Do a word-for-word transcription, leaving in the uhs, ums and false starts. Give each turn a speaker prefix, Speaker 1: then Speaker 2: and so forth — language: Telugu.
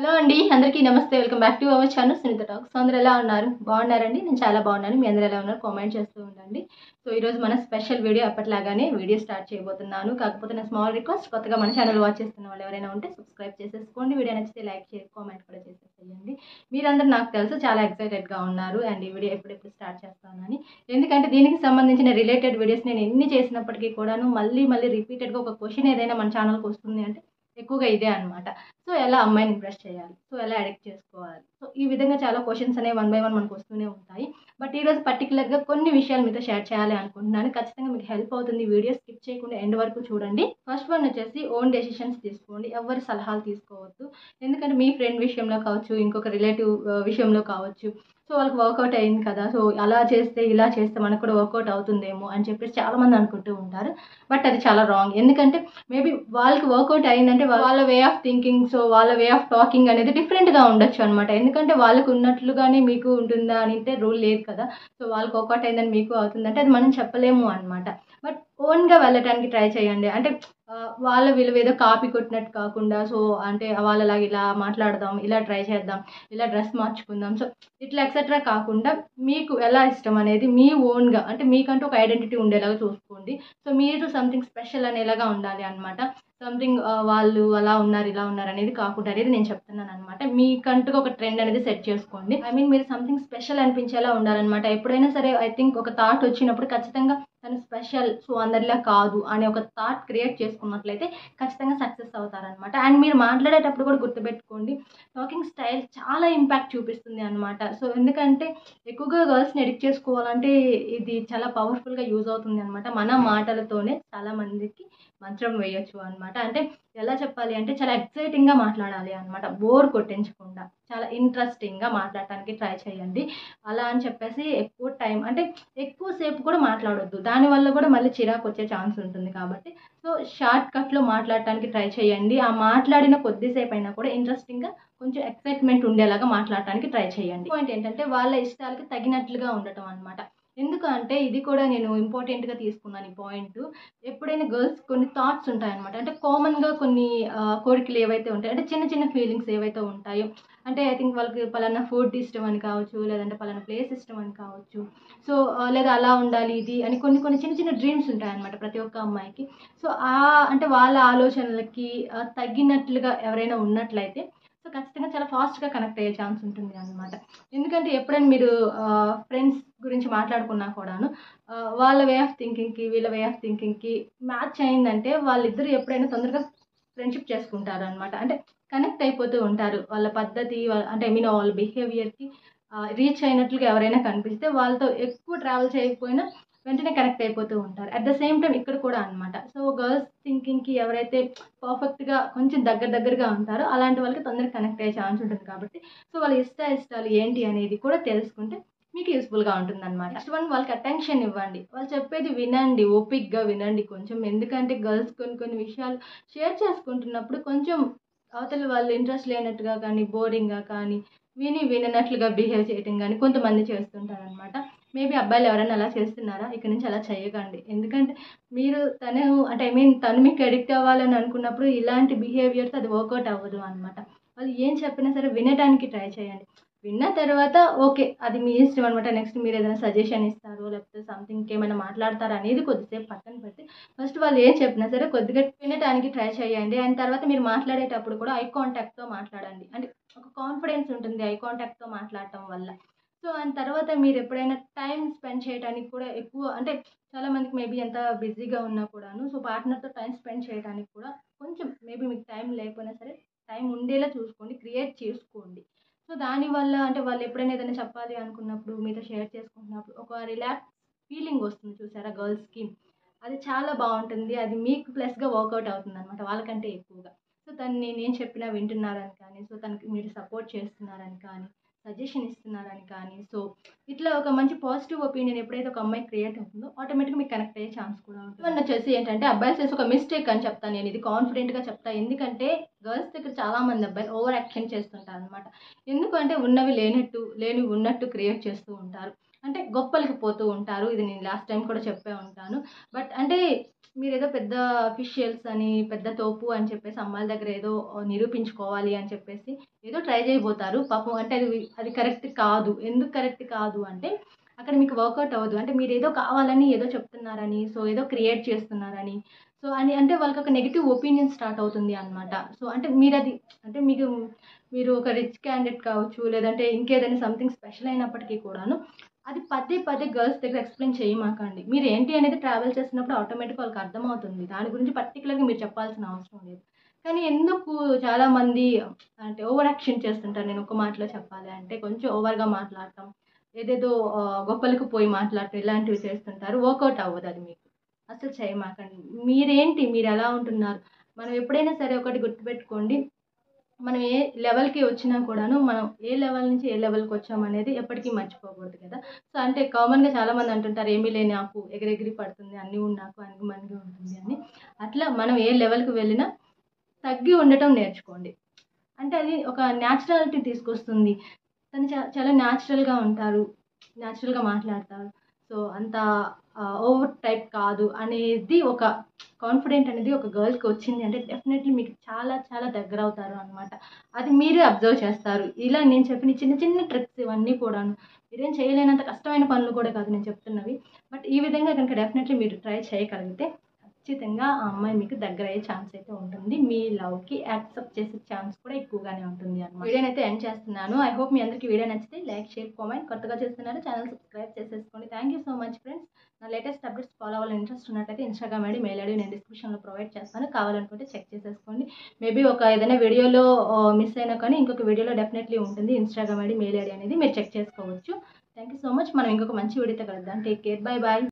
Speaker 1: హలో అండి, అందరికీ నమస్తే. Welcome back to our channel Sunitha talks. So అందరూ ఎలా ఉన్నారు? బాగున్నారండి? నేను చాలా బాగున్నాను. మీ అందరూ ఎలా ఉన్నారు? కామెంట్ చేస్తూ ఉండండి. సో ఈరోజు మన స్పెషల్ వీడియో ఎప్పటిలాగానే వీడియో స్టార్ట్ చేయబోతున్నాను. కాకపోతే నా స్మాల్ రిక్వెస్ట్, కొత్తగా మన ఛానల్ వాచ్ చేస్తున్న వాళ్ళు ఎవరైనా ఉంటే సబ్స్క్రైబ్ చేసేసుకోండి. వీడియో నచ్చితే లైక్ చేసి కామెంట్ కూడా చేసేసేయండి. మీరందరూ నాకు తెలుసు చాలా ఎక్సైటెడ్గా ఉన్నారు అండ్ ఈ వీడియో ఎప్పుడెప్పుడు స్టార్ట్ చేస్తానని. ఎందుకంటే దీనికి సంబంధించిన రిలేటెడ్ వీడియోస్ నేను ఎన్ని చేసినప్పటికీ కూడాను మళ్ళీ మళ్ళీ రిపీటెడ్గా ఒక క్వశ్చన్ ఏదైనా మన ఛానల్కి వస్తుంది అంటే ఎక్కువగా ఇదే అనమాట. సో ఎలా అమ్మాయిని ఇంప్రెస్ చేయాలి, సో ఎలా అడిక్ట్ చేసుకోవాలి, సో ఈ విధంగా చాలా క్వశ్చన్స్ అనేవి వన్ బై వన్ మనకు వస్తూనే ఉంటాయి. బట్ ఈరోజు పర్టికులర్గా కొన్ని విషయాలు మీతో షేర్ చేయాలి అనుకుంటున్నాను. ఖచ్చితంగా మీకు హెల్ప్ అవుతుంది. వీడియో స్కిప్ చేయకుండా ఎండ్ వరకు చూడండి. ఫస్ట్ వన్ వచ్చేసి ఓన్ డెసిషన్స్ తీసుకోండి. ఎవరి సలహాలు తీసుకోవద్దు. ఎందుకంటే మీ ఫ్రెండ్ విషయంలో కావచ్చు, ఇంకొక రిలేటివ్ విషయంలో కావచ్చు, సో వాళ్ళకి వర్కౌట్ అయింది కదా, సో అలా చేస్తే ఇలా చేస్తే మనకు కూడా వర్కౌట్ అవుతుందేమో అని చెప్పేసి చాలామంది అనుకుంటూ ఉంటారు. బట్ అది చాలా రాంగ్. ఎందుకంటే మేబీ వాళ్ళకి వర్కౌట్ అయిందంటే వాళ్ళ వే ఆఫ్ థింకింగ్, సో వాళ్ళ వే ఆఫ్ టాకింగ్ అనేది డిఫరెంట్గా ఉండొచ్చు అనమాట. ఎందుకంటే వాళ్ళకు ఉన్నట్లుగానే మీకు ఉంటుందా అని అంటే రూల్ లేదు కదా. సో వాళ్ళకి వర్కౌట్ అయిందని మీకు అవుతుందంటే అది మనం చెప్పలేము అనమాట. బట్ ఓన్గా వెళ్ళటానికి ట్రై చేయండి. అంటే వాళ్ళ విలువ ఏదో కాపీ కొట్టినట్టు కాకుండా, సో అంటే వాళ్ళలాగా ఇలా మాట్లాడదాం, ఇలా ట్రై చేద్దాం, ఇలా డ్రెస్ మార్చుకుందాం, సో ఇట్లా ఎక్సెట్రా కాకుండా మీకు ఎలా ఇష్టం అనేది మీ ఓన్గా, అంటే మీకంటూ ఒక ఐడెంటిటీ ఉండేలాగా చూసుకోండి. సో మీరు సంథింగ్ స్పెషల్ అనేలాగా ఉండాలి అనమాట. సంథింగ్ వాళ్ళు అలా ఉన్నారు ఇలా ఉన్నారు అనేది కాకుండా అనేది నేను చెప్తున్నాను అనమాట. మీకంటూ ఒక ట్రెండ్ అనేది సెట్ చేసుకోండి. ఐ మీన్ మీరు సంథింగ్ స్పెషల్ అనిపించేలా ఉండాలన్నమాట. ఎప్పుడైనా సరే ఐ థింక్ ఒక థాట్ వచ్చినప్పుడు ఖచ్చితంగా తను స్పెషల్, సో అందరిలా కాదు అనే ఒక థాట్ క్రియేట్ చేసుకున్నట్లయితే ఖచ్చితంగా సక్సెస్ అవుతారనమాట. అండ్ మీరు మాట్లాడేటప్పుడు కూడా గుర్తుపెట్టుకోండి, టాకింగ్ స్టైల్ చాలా ఇంపాక్ట్ చూపిస్తుంది అనమాట. సో ఎందుకంటే ఎక్కువగా గర్ల్స్ని ఎడిక్ట్ చేసుకోవాలంటే ఇది చాలా పవర్ఫుల్గా యూజ్ అవుతుంది అనమాట. మన మాటలతోనే చాలా మందికి మంత్రం వేయొచ్చు అనమాట. అంటే ఎలా చెప్పాలి అంటే చాలా ఎక్సైటింగ్గా మాట్లాడాలి అనమాట. బోర్ కొట్టించకుండా చాలా ఇంట్రెస్టింగ్గా మాట్లాడటానికి ట్రై చేయండి. అలా అని చెప్పేసి ఎక్కువ టైం అంటే ఎక్కువసేపు కూడా మాట్లాడొద్దు. దానివల్ల కూడా మళ్ళీ చిరాకు వచ్చే ఛాన్స్ ఉంటుంది. కాబట్టి సో షార్ట్ కట్లో మాట్లాడటానికి ట్రై చేయండి. ఆ మాట్లాడిన కొద్దిసేపు అయినా కూడా ఇంట్రెస్టింగ్గా కొంచెం ఎక్సైట్మెంట్ ఉండేలాగా మాట్లాడటానికి ట్రై చేయండి. పాయింట్ ఏంటంటే వాళ్ళ ఇష్టాలకు తగినట్లుగా ఉండటం అనమాట. ఎందుకు అంటే ఇది కూడా నేను ఇంపార్టెంట్గా తీసుకున్నాను ఈ పాయింట్. ఎప్పుడైనా గర్ల్స్ కొన్ని థాట్స్ ఉంటాయన్నమాట. అంటే కామన్గా కొన్ని కోరికలు ఏవైతే ఉంటాయో, అంటే చిన్న చిన్న ఫీలింగ్స్ ఏవైతే ఉంటాయో, అంటే ఐ థింక్ వాళ్ళకి పలానా ఫుడ్ ఇష్టం అని కావచ్చు, లేదంటే పలానా ప్లేస్ ఇష్టం అని కావచ్చు, సో లేదా అలా ఉండాలి ఇది అని కొన్ని కొన్ని చిన్న చిన్న డ్రీమ్స్ ఉంటాయన్నమాట ప్రతి ఒక్క అమ్మాయికి. సో ఆ అంటే వాళ్ళ ఆలోచనలకి తగ్గినట్లుగా ఎవరైనా ఉన్నట్లయితే సో ఖచ్చితంగా చాలా ఫాస్ట్గా కనెక్ట్ అయ్యే ఛాన్స్ ఉంటుంది అనమాట. ఎందుకంటే ఎప్పుడైనా మీరు ఫ్రెండ్స్ గురించి మాట్లాడుకున్నా కూడాను వాళ్ళ వే ఆఫ్ థింకింగ్కి వీళ్ళ వే ఆఫ్ థింకింగ్కి మ్యాచ్ అయిందంటే వాళ్ళిద్దరూ ఎప్పుడైనా తొందరగా ఫ్రెండ్షిప్ చేసుకుంటారు అనమాట. అంటే కనెక్ట్ అయిపోతూ ఉంటారు. వాళ్ళ పద్ధతి అంటే ఐ మీన్ వాళ్ళ బిహేవియర్కి రీచ్ అయినట్లుగా ఎవరైనా కనిపిస్తే వాళ్ళతో ఎక్కువ ట్రావెల్ చేయకపోయినా వెంటనే కనెక్ట్ అయిపోతూ ఉంటారు. అట్ ద సేమ్ టైం ఇక్కడ కూడా అనమాట. సో గర్ల్స్ థింకింగ్కి ఎవరైతే పర్ఫెక్ట్గా కొంచెం దగ్గర దగ్గరగా ఉంటారో అలాంటి వాళ్ళకి తొందరగా కనెక్ట్ అయ్యే ఛాన్స్ ఉంటుంది. కాబట్టి సో వాళ్ళ ఇష్ట ఇష్టాలు ఏంటి అనేది కూడా తెలుసుకుంటే మీకు యూస్ఫుల్గా ఉంటుంది అనమాట. నెక్స్ట్ వన్, వాళ్ళకి అటెన్షన్ ఇవ్వండి. వాళ్ళు చెప్పేది వినండి, ఓపిక్గా వినండి కొంచెం. ఎందుకంటే గర్ల్స్ కొన్ని కొన్ని విషయాలు షేర్ చేసుకుంటున్నప్పుడు కొంచెం అవతల వాళ్ళు ఇంట్రెస్ట్ లేనట్టుగా కానీ, బోరింగ్గా కానీ, విని విననట్లుగా బిహేవ్ చేయటం కానీ కొంతమంది చేస్తుంటారనమాట. మేబీ అబ్బాయిలు ఎవరైనా అలా చేస్తున్నారా? ఇక్కడ నుంచి అలా చేయకండి. ఎందుకంటే మీరు తను అంటే ఐ మీన్ తను మీకు అడిక్ట్ అవ్వాలని అనుకున్నప్పుడు ఇలాంటి బిహేవియర్స్ అది వర్కౌట్ అవ్వదు అనమాట. వాళ్ళు ఏం చెప్పినా సరే వినడానికి ట్రై చేయండి. విన్న తర్వాత ఓకే, అది మీ ఇష్టం అనమాట. నెక్స్ట్ మీరు ఏదైనా సజెషన్ ఇస్తారో లేకపోతే సంథింగ్ ఏమైనా మాట్లాడతారో అనేది కొద్దిసేపు పక్కన పెట్టి ఫస్ట్ వాళ్ళు ఏం చెప్పినా సరే కొద్దిగా వినడానికి ట్రై చేయండి. అండ్ తర్వాత మీరు మాట్లాడేటప్పుడు కూడా ఐ కాంటాక్ట్తో మాట్లాడండి. అంటే ఒక కాన్ఫిడెన్స్ ఉంటుంది ఐ కాంటాక్ట్తో మాట్లాడటం వల్ల. సో అండ్ తర్వాత మీరు ఎప్పుడైనా టైం స్పెండ్ చేయడానికి కూడా ఎక్కువ, అంటే చాలామందికి మేబీ ఎంత బిజీగా ఉన్నా కూడాను సో పార్ట్నర్తో టైం స్పెండ్ చేయడానికి కూడా కొంచెం మేబీ మీకు టైం లేకపోయినా సరే టైం ఉండేలా చూసుకోండి, క్రియేట్ చేసుకోండి. సో దానివల్ల అంటే వాళ్ళు ఎప్పుడైనా ఏదైనా చెప్పాలి అనుకున్నప్పుడు మీతో షేర్ చేసుకుంటున్నప్పుడు ఒక రిలాక్స్ ఫీలింగ్ వస్తుంది చూసారా గర్ల్స్కి, అది చాలా బాగుంటుంది. అది మీకు ప్లస్గా వర్కౌట్ అవుతుంది అనమాట వాళ్ళకంటే ఎక్కువగా. సో తను నేను చెప్పినా వింటున్నారని కానీ, సో తనకి మీరు సపోర్ట్ చేస్తున్నారని కానీ, సజెషన్ ఇస్తున్నారని కానీ, సో ఇట్లా ఒక మంచి పాజిటివ్ ఒపీనియన్ ఎప్పుడైతే ఒక అమ్మాయి క్రియేట్ అవుతుందో ఆటోమేటిక్గా మీకు కనెక్ట్ అయ్యే ఛాన్స్ కూడా ఉంటుంది. ఇవన్నీ వచ్చేసి ఏంటంటే అబ్బాయిలు చేసి ఒక మిస్టేక్ అని చెప్తాను నేను, ఇది కాన్ఫిడెంట్గా చెప్తాను. ఎందుకంటే గర్ల్స్ దగ్గర చాలామంది అబ్బాయిలు ఓవర్ యాక్షన్ చేస్తుంటారు అనమాట. ఎందుకంటే ఉన్నవి లేనట్టు లేనివి ఉన్నట్టు క్రియేట్ చేస్తూ ఉంటారు. అంటే గొప్పలకి పోతూ ఉంటారు. ఇది నేను లాస్ట్ టైం కూడా చెప్పే ఉంటాను. బట్ అంటే మీరేదో పెద్ద అఫీషియల్స్ అని, పెద్ద తోపు అని చెప్పేసి అమ్మాయిల దగ్గర ఏదో నిరూపించుకోవాలి అని చెప్పేసి ఏదో ట్రై చేయబోతారు. పాపం అంటే అది అది కరెక్ట్ కాదు. ఎందుకు కరెక్ట్ కాదు అంటే అక్కడ మీకు వర్కౌట్ అవ్వదు. అంటే మీరేదో కావాలని ఏదో చెప్తున్నారని, సో ఏదో క్రియేట్ చేస్తున్నారని, సో అని అంటే వాళ్ళకొక నెగెటివ్ ఒపీనియన్ స్టార్ట్ అవుతుంది అనమాట. సో అంటే మీరది అంటే మీకు మీరు ఒక రిచ్ క్యాండిడేట్ కావచ్చు, లేదంటే ఇంకేదైనా సంథింగ్ స్పెషల్ అయినప్పటికీ కూడాను అది పదే పదే గర్ల్స్ దగ్గర ఎక్స్‌ప్లెయిన్ చేయమాకండి. మీరేంటి అనేది ట్రావెల్ చేస్తున్నప్పుడు ఆటోమేటిక్‌గా వాళ్ళకి అర్థమవుతుంది. దాని గురించి పర్టిక్యులర్‌గా మీరు చెప్పాల్సిన అవసరం లేదు. కానీ ఎందుకు చాలామంది అంటే ఓవర్ యాక్షన్ చేస్తుంటారు. నేను ఒక మాటలో చెప్పాలి అంటే కొంచెం ఓవర్‌గా మాట్లాడటం, ఏదేదో ఆహ్, గొప్పలకు పోయి మాట్లాడటం ఇలాంటివి చేస్తుంటారు. వర్కౌట్ అవ్వదది మీకు. అస్సలు చేయమాకండి. మీరేంటి? మీరెలా ఉంటున్నారు? మనం ఎప్పుడైనా సరే ఒకటి గుర్తుపెట్టుకోండి. మనం ఏ లెవెల్‌కి వచ్చినా కూడాను, మనం ఏ లెవెల్ నుంచి ఏ లెవెల్‌కొచ్చామనేది ఎప్పటికీ మర్చిపోకూడదు కదా! సో, అంటే కామన్‌గా చాలామంది అంటుంటారు, "ఏమీ లేని ఆకు ఎగిరెగిరి పడుతుంది, అన్నీ ఉన్న ఆకు అణిగిమణిగి ఉంటుంది" అని. అట్లా మనం ఏ లెవెల్‌కి వెళ్ళినా తగ్గి ఉండటం నేర్చుకోండి. అంటే అది ఒక న్యాచురాలిటీ తీసుకొస్తుంది. తను చా చాలా న్యాచురల్‌గా ఉంటారు. న్యాచురల్‌గా మాట్లాడతారు. సో, అంత ఆహ్, ఓవర్ టైప్ కాదు అనేది ఒక కాన్ఫిడెంట్ అనేది ఒక గర్ల్‌కి వచ్చింది అంటే డెఫినెట్‌లీ మీకు చాలా చాలా దగ్గరవుతారు అనమాట. అది మీరే అబ్జర్వ్ చేస్తారు. ఇలా నేను చెప్పిన చిన్న చిన్న ట్రిక్స్ ఇవన్నీ కూడాను. మీరేం చేయలేనంత కష్టమైన పనులు కూడా కాదు నేను చెప్తున్నవి. బట్ ఈ విధంగా గనుక డెఫినెట్‌లీ మీరు ట్రై చేయగలిగితే ఖచ్చితంగా ఆ అమ్మాయి మీకు దగ్గరయ్యే ఛాన్స్ అయితే ఉంటుంది. మీ లవ్‌కి యాక్సెప్ట్ చేసే ఛాన్స్ కూడా ఎక్కువగానే ఉంటుంది అన్నమాట. వీడియోనైతే ఎండ్ చేస్తున్నాను. ఐ హోప్ మీ అందరికీ వీడియో నచ్చితే లైక్, షేర్, కామెంట్. కొత్తగా చూస్తున్నారు ఛానల్ సబ్స్క్రైబ్ చేసేసుకోండి. Thank you so much friends. నా లేటెస్ట్ అప్డేట్స్ ఫాలో అవ్వాలని ఇంట్రెస్ట్ ఉన్నట్టయితే ఇన్‌స్టాగ్రామ్ ఐడీ, మెయిల్ ఐడీ నేను డిస్క్రిప్షన్‌లో ప్రొవైడ్ చేస్తాను. కావాలనుకుంటే చెక్ చేసేసుకోండి. మేబీ ఒక ఏదైనా వీడియోలో ఆహ్, మిస్ అయినా కానీ ఇంకొక వీడియోలో డెఫినెట్‌లీ ఉంటుంది. ఇన్‌స్టాగ్రామ్ ఐడీ, మెయిల్ ఐడీ అనేది మీరు చెక్ చేసుకోవచ్చు. Thank you so much. మనం ఇంకొక మంచి వీడియోతో కలుద్దాం. Take care. Bye by.